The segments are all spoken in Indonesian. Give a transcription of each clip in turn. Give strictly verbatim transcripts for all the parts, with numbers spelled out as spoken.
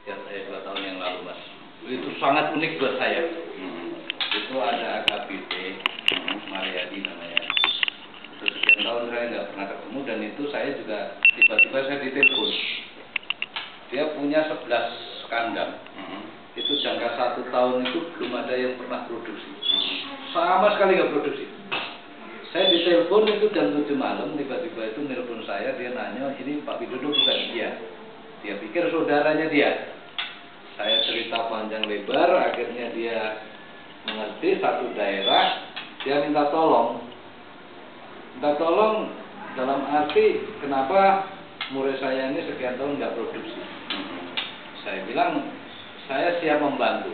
sekian saya dua tahun yang lalu mas. Itu sangat unik buat saya. Hmm. Itu ada A K B P, hmm. Mariadi namanya. Itu sekian tahun saya nggak pernah ketemu dan itu saya juga tiba-tiba saya ditelepon. Dia punya sebelas kandang. Hmm. Itu jangka satu tahun itu belum ada yang pernah produksi. Hmm. Sama sekali nggak produksi. Saya ditelepon itu jam tujuh malam, tiba-tiba itu nelpon saya, dia nanya, ini Pak Widodo bukan dia. Dia pikir saudaranya dia. Saya cerita panjang lebar, akhirnya dia mengerti satu daerah, dia minta tolong. Minta tolong dalam arti kenapa murid saya ini sekian tahun nggak produksi. Saya bilang, saya siap membantu.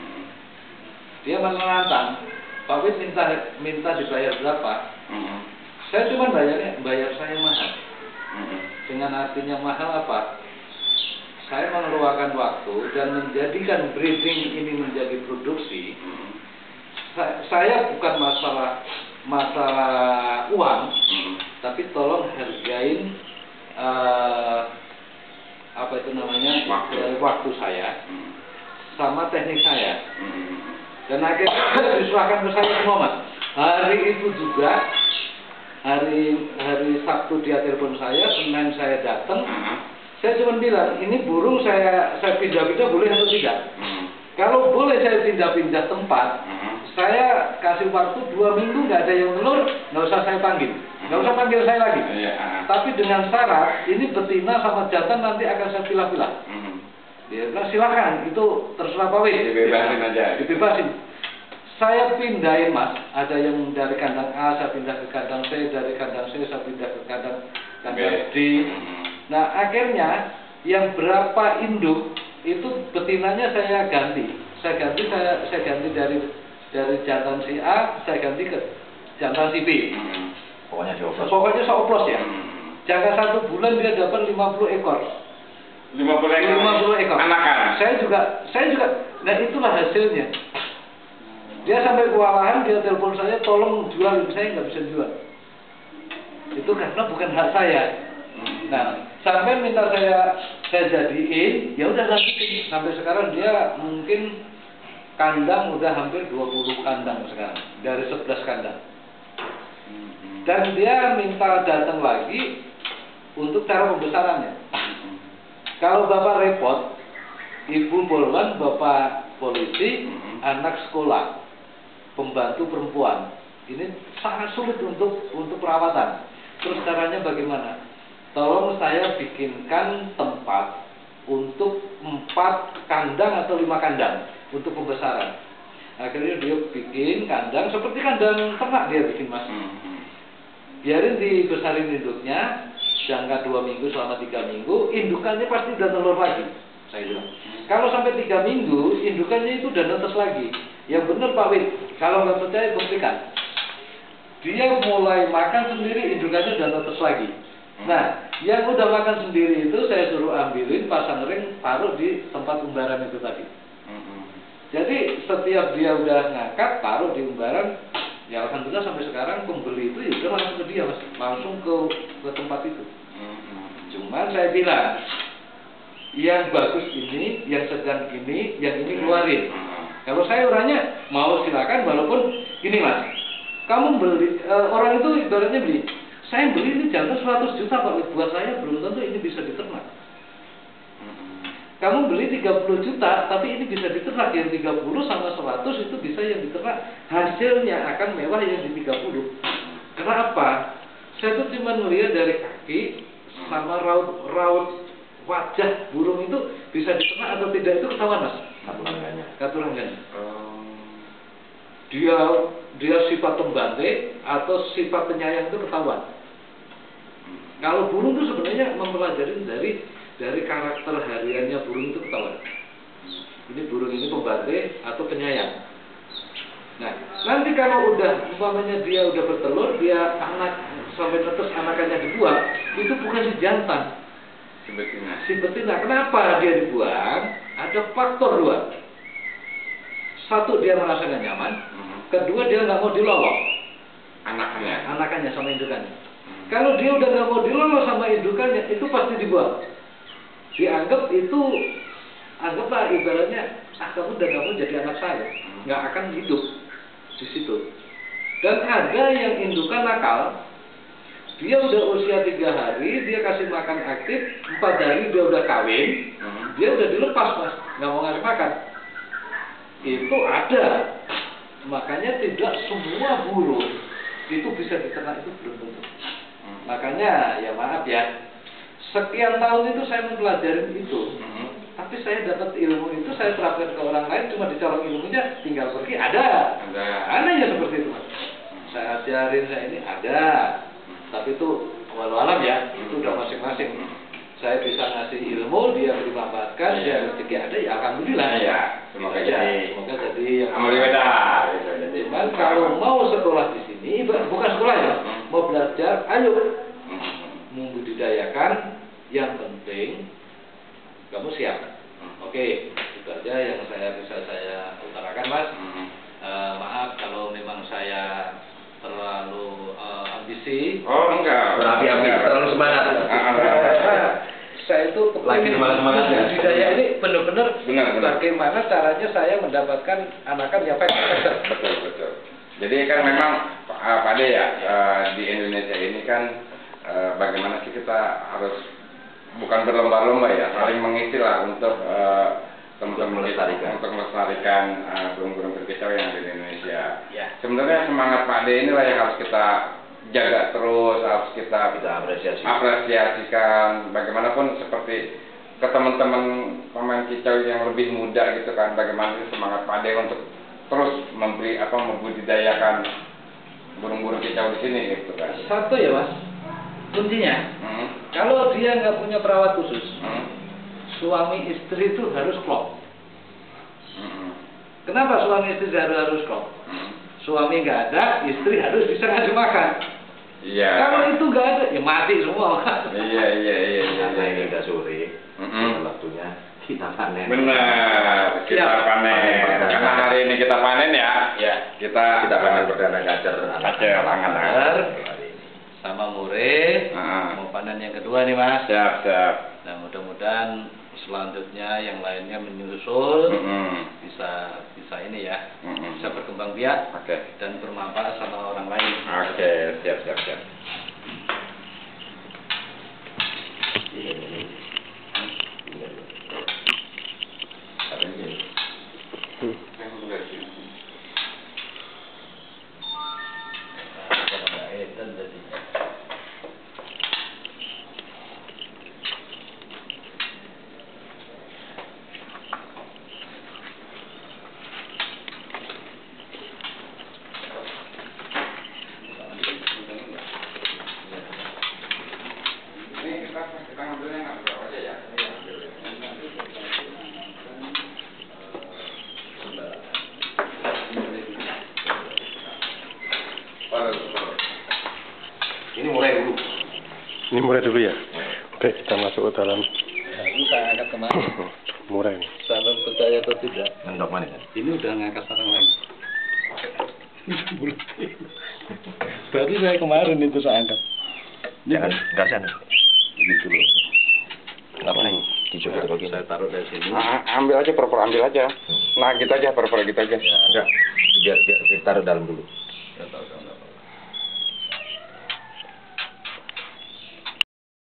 Dia menantang. Pak Wid minta minta dibayar berapa? Mm-hmm. Saya cuma bayarnya bayar saya mahal. Mm-hmm. Dengan artinya mahal apa? Saya mengeluarkan waktu dan menjadikan breeding ini menjadi produksi. Mm-hmm. Sa saya bukan masalah masalah uang, mm-hmm. tapi tolong hargain uh, apa itu namanya waktu, waktu saya, mm-hmm. sama teknik saya. Mm-hmm. Dan akhirnya diserahkan ke saya semua mas. Hari itu juga hari hari Sabtu dia telepon saya, Senin saya datang. Uh-huh. Saya cuma bilang ini burung saya saya pindah-pindah boleh atau tidak? Uh-huh. Kalau boleh saya pindah-pindah tempat, uh-huh. saya kasih waktu dua minggu nggak ada yang telur, nggak usah saya panggil, nggak uh-huh. usah panggil saya lagi. Uh-huh. Tapi dengan syarat ini betina sama jantan nanti akan saya pilah-pilah. Uh-huh. Dia bilang silakan, itu terserah Pak Wid. Dibebasin aja. Dibebasin. Saya pindahin mas, ada yang dari kandang A, saya pindah ke kandang C, dari kandang C, saya pindah ke kandang kandang D. Nah akhirnya yang berapa induk itu betinanya saya ganti. Saya ganti, saya, saya ganti dari dari jantan si A, saya ganti ke jantan si B. Hmm. Pokoknya dioplos. Pokoknya saya oplos ya. Hmm. Jangka satu bulan dia dapat lima puluh ekor. lima puluh ekor. lima puluh ekor. Anakan. Saya juga, saya juga. Nah itulah hasilnya. Dia sampai kewalahan, dia telepon saya, tolong jual, saya nggak bisa jual. Itu karena bukan hak saya. Nah, sampai minta saya saya jadiin, ya udah lanjutin. Sampai sekarang dia mungkin kandang udah hampir dua puluh kandang sekarang dari sebelas kandang. Dan dia minta datang lagi untuk cara pembesarannya. Kalau bapak repot, ibu polwan, bapak polisi, anak sekolah, pembantu perempuan, ini sangat sulit untuk untuk perawatan. Terus caranya bagaimana? Tolong saya bikinkan tempat untuk empat kandang atau lima kandang untuk pembesaran. Akhirnya dia bikin kandang seperti kandang ternak dia bikin mas. Biarin dibesarin induknya, jangka dua minggu selama tiga minggu, indukannya pasti udah telur lagi. Saya bilang, kalau sampai tiga minggu, indukannya itu udah netes lagi. Yang benar Pak Wid, kalau nggak percaya buktikan. Dia mulai makan sendiri, indukannya udah netes lagi. Nah, yang udah makan sendiri itu saya suruh ambilin, pasang ring, taruh di tempat umbaran itu tadi. Jadi setiap dia udah ngangkat, taruh di umbaran, ya alhamdulillah sampai sekarang pembeli itu ya udah langsung ke dia mas, langsung ke ke tempat itu. Cuman saya bilang, yang bagus ini, yang sedang ini, yang ini keluarin. Kalau saya orangnya mau silakan, walaupun gini mas, kamu beli, e, orang itu ibaratnya beli, saya beli ini jantan seratus juta Pak, buat saya belum tentu ini bisa diternak. Kamu beli tiga puluh juta, tapi ini bisa diternak, yang tiga puluh sama seratus itu bisa yang diternak, hasilnya akan mewah yang di tiga puluh. Kenapa? Saya tuh cuma melihat dari kaki sama raut raut wajah burung itu bisa diternak atau tidak itu ketahuan mas. Katurangganya. Katurangganya. Um, dia dia sifat pembanteng atau sifat penyayang itu ketahuan. Kalau burung itu sebenarnya mempelajari dari dari karakter hariannya burung itu ketahuan. Ini burung ini pembanteng atau penyayang. Nah, nanti kalau udah umpamanya dia udah bertelur, dia anak sampai netes anakannya dibuang, itu bukan si jantan. Si betina. Si betina. Kenapa dia dibuang? Ada faktor dua. Satu, dia merasa gak nyaman. Mm-hmm. Kedua, dia nggak mau dilolok. Anakannya. Anakannya sama indukannya. Mm-hmm. Kalau dia udah nggak mau dilolok sama indukannya, itu pasti dibuang. Dianggap itu anggaplah ibaratnya, ah kamu dan kamu jadi anak saya, nggak akan hidup di situ. Dan ada yang indukan nakal, dia udah usia tiga hari, dia kasih makan aktif, empat hari dia udah kawin, dia udah dilepas mas, nggak mau ngasih makan. Itu ada. Makanya tidak semua burung itu bisa diternak, itu belum tentu. Makanya ya maaf ya, sekian tahun itu saya mempelajari itu, tapi saya dapat ilmu itu, saya terapkan ke orang lain, cuma dicolong ilmunya, tinggal pergi, ada. Ada. Ada ya seperti itu mas. Saya ajarin saya ini ada, tapi itu walau alam ya, itu udah masing-masing. Saya bisa ngasih ilmu, dia dimanfaatkan, dia rezeki ada, ya alhamdulillah ya. Semoga ya, jadi. Semoga jadi yang Alhamdulillah. Cuman kalau mau sekolah di sini, bukan sekolah ya, mau belajar, ayo membudidayakan. Yang penting kamu siap. Oke, itu aja yang saya bisa saya utarakan mas. Uh, maaf kalau memang saya terlalu uh, ambisi. Oh enggak, berapi-api, terlalu semangat. Saya itu lagi semangat ya. Budidaya ini benar-benar bagaimana caranya saya mendapatkan anakan yang baik. Betul betul. Jadi kan memang uh, Pak De ya, uh, di Indonesia ini kan uh, bagaimana sih kita harus bukan berlomba-lomba ya, saling mengisi lah untuk uh, teman-teman melestarikan, untuk melestarikan uh, burung-burung berkicau yang ada di Indonesia. Ya. Sebenarnya semangat Pak De inilah yang harus kita jaga terus, harus kita, kita apresiasi. apresiasikan. Bagaimanapun seperti ke teman-teman pemain kicau yang lebih muda gitu kan, bagaimana sih semangat Pak De untuk terus memberi apa membudidayakan burung-burung kicau di sini gitu kan. Satu ya mas, kuncinya hmm. kalau dia nggak punya perawat khusus, hmm. suami istri itu harus klop. Hmm. Kenapa suami istri harus harus klop? Hmm. Suami nggak ada, istri harus bisa ngasih makan. Iya. Kalau itu nggak ada, ya mati semua. Iya iya iya iya. Karena ini udah sore, mm-hmm. waktunya kita panen. Benar, kita Siap. panen. Panen. Karena hari ini kita panen ya. Ya. Kita Kita panen perdana kacer. Kacer anak-anak. Sama mure. Uh-huh. Mau panen yang kedua nih mas. Siap siap. Nah mudah-mudahan selanjutnya yang lainnya menyusul, Mm-hmm. bisa bisa ini ya, Mm-hmm. bisa berkembang biak Oke. Okay. dan bermanfaat sama orang lain. Oke, okay. siap siap siap. Ini mulai dulu. Ini mulai dulu ya? Oke, kita masuk ke dalam. Nah, ini saya angkat kemarin. Murah ini. Sahabat percaya atau tidak? Mendok mana ya? Ini udah ngangkat sarang lagi. Baru saya kemarin itu saya angkat. Jangan gasan. Ini dulu. Ngapain? Dicoba Nah, begini. saya taruh dari sini. Ah, ambil aja, pura-pura ambil aja. Nah, gitu aja, pura-pura gitu aja. Enggak. Biar biar taruh dalam dulu.